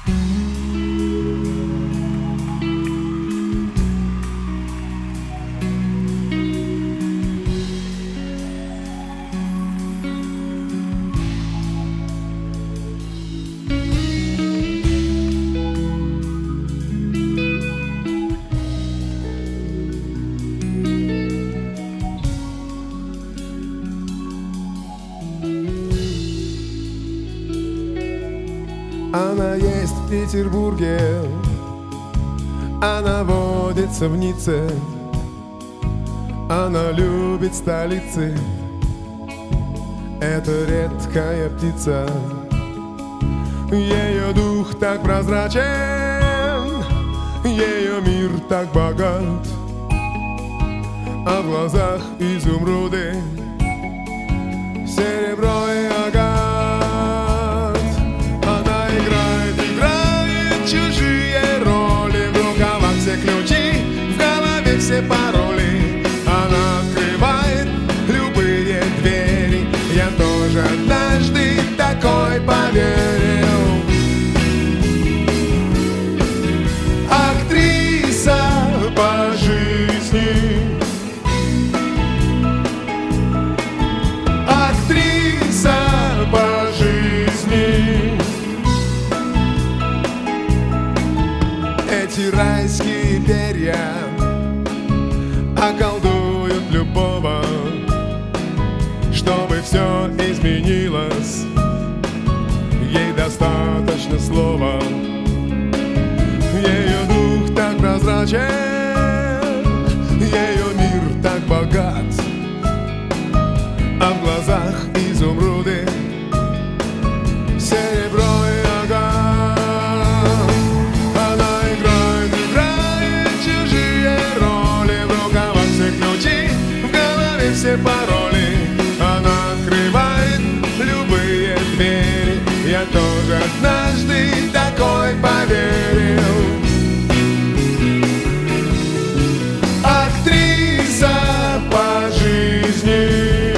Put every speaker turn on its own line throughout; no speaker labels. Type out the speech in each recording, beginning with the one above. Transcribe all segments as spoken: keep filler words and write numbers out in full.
Она есть в Петербурге, она водится в Ницце, она любит столицы. Это редкая птица, ее дух так прозрачен, ее мир так богат, а в глазах изумруды, серебро и агат. Ключи, в голове все пароли, она открывает любые двери. Я тоже однажды такой поверил. Актриса по жизни, актриса по жизни. Эти райские перья околдуют любого, чтобы все изменилось. Ей достаточно слова, ее дух так прозрачен, ее мир так богат, а в глазах изумруды, серебро и агат. Все пароли, она открывает любые двери. Я тоже однажды такой поверил. Актриса по жизни,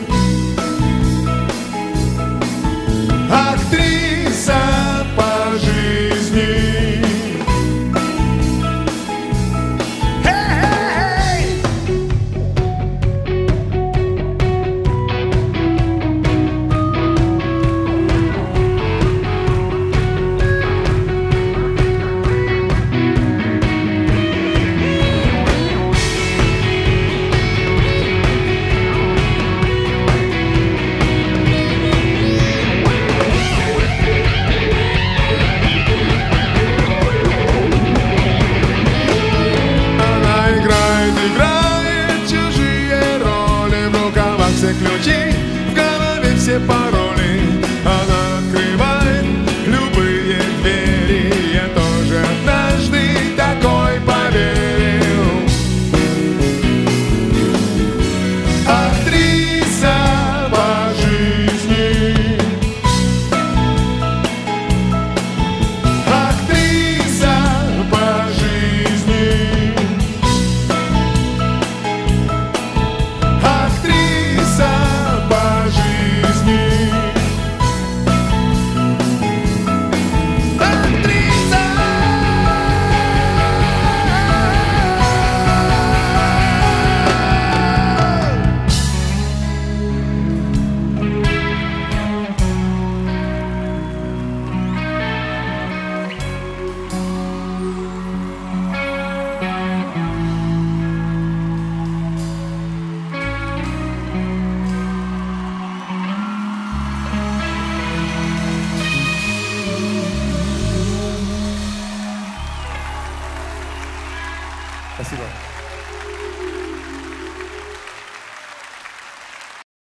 актриса по жизни. Ключи, в голове все пароли, она открывает любые двери. Я тоже однажды такой поверил. Актриса по жизни, актриса по жизни.
Спасибо.